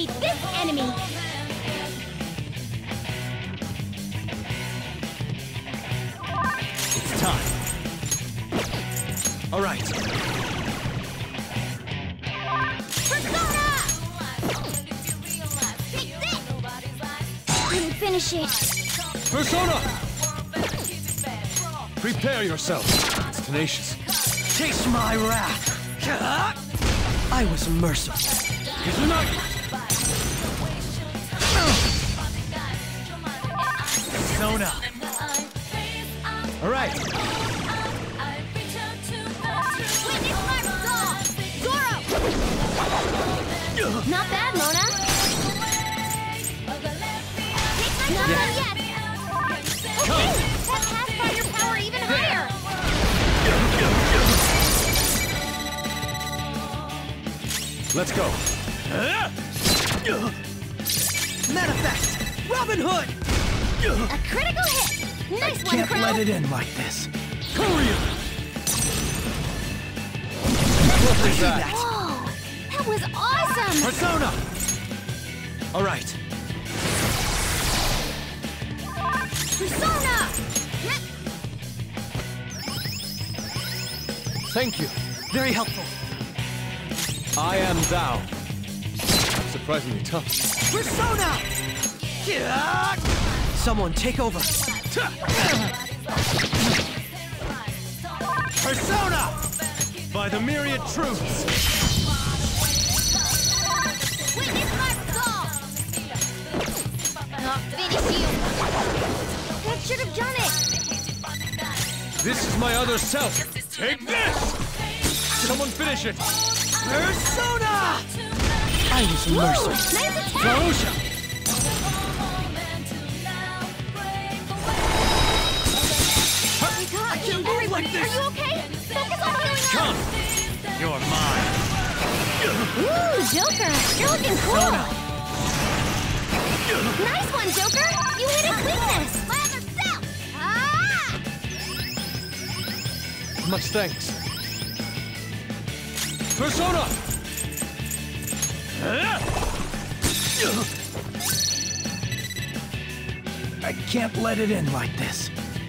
defeat this enemy! It's time. All right. Persona! Take this! Didn't finish it. Persona! Prepare yourself. It's tenacious. Taste my wrath! I was merciful. Izunagi! Persona! All right. Witness my resolve! Zoro! Not bad, Mona. Not done yet. Okay, that has brought your power even higher. Let's go. Manifest! Robin Hood! A critical hit. Nice one, Can't Crow. let it end like this. Korea! What was that? Whoa, that was awesome. Persona! All right. Persona! Thank you. Very helpful. I am thou. Surprisingly tough. Persona! Someone take over. Persona! By the myriad truths. Witness my resolve. I'll finish you. That should have done it. This is my other self. Take this! Someone finish it. Persona! I was Woo, merciful. nice attack. Frozen! I can't move like Are this! you okay? Focus on healing up. Come! You're mine. Ooh, Joker, you're looking cool. Nice one, Joker. You hit his weakness. My other self. Ah! Much thanks. Persona! I can't let it end like this.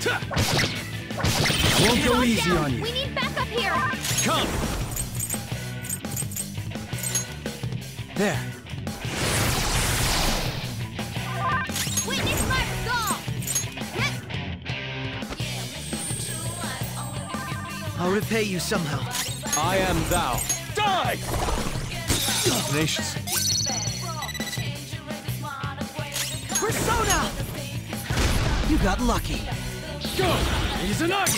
Won't go Calm easy down. on you. We need backup here. Come! There. Witness my resolve. I'll repay you somehow. I am thou. Die! Tenacious. Persona! You got lucky. Go! Izunagi!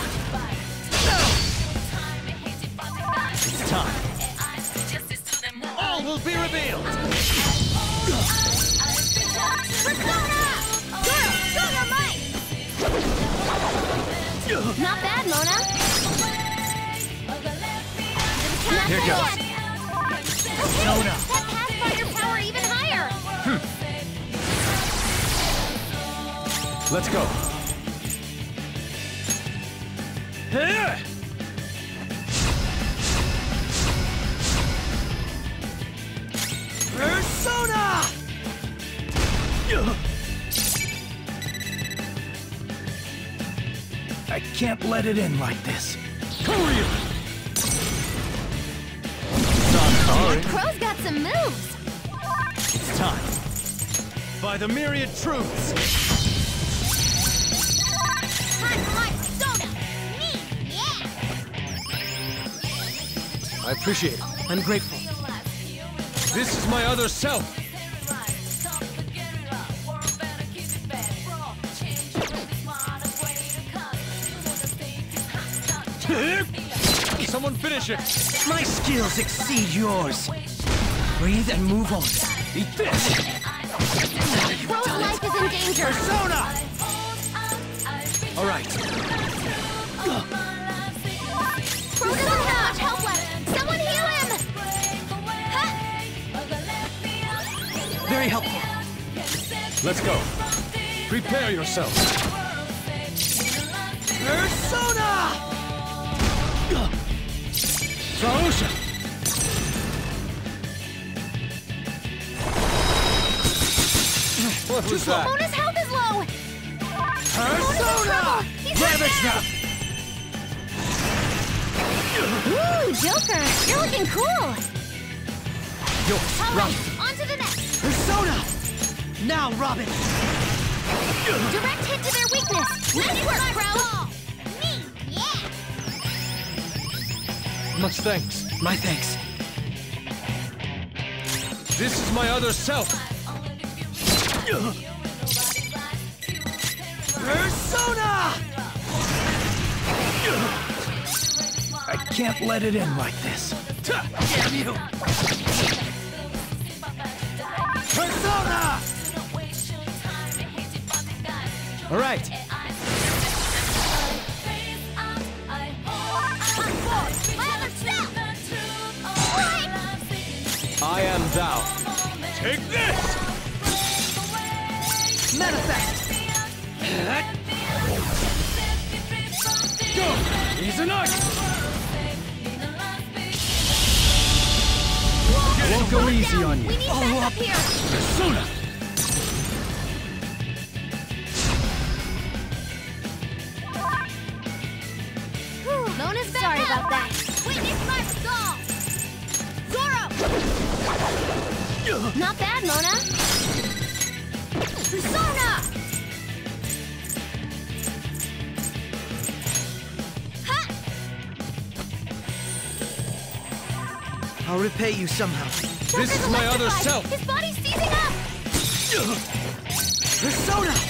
It's time. All will be revealed! Persona! Girl, show your might. Not bad, Mona. Not Here bad goes. yet. Okay, Persona. that has brought your power even higher. Let's go. Persona! I can't let it end like this. Korea! Crow's got some moves. It's time. By the myriad truths. Time for my persona. Me, yeah. I appreciate it. I'm grateful. This is my other self. Someone finish it. My skills exceed yours. Breathe and move on. Eat this. Crow's life is in danger. Persona! All right. Crow doesn't have much health left. Someone heal him. Huh? Very helpful. Let's go. Prepare yourself. Persona! Saosha! What was that? Mona's health is low! Persona! He's Damage them! Ooh, Joker! You're looking cool! Yours, Alright, Robin. on to the next! Persona! Now, Robin! Direct hit to their weakness! Nice work, bro! Me! Yeah! Much thanks. My thanks. This is my other self. Persona! I can't let it in like this. Damn you! Persona! All right. My other self! I am thou. Take this! Manifest! Go! He's an arch! Won't go easy on you. We need backup here! Persona! Mona's back. Sorry about that. Witness my stall! Zoro! Not bad, Mona. Persona! Ha! I'll repay you somehow. This is my other Electrified. self. His body's seizing up! Persona!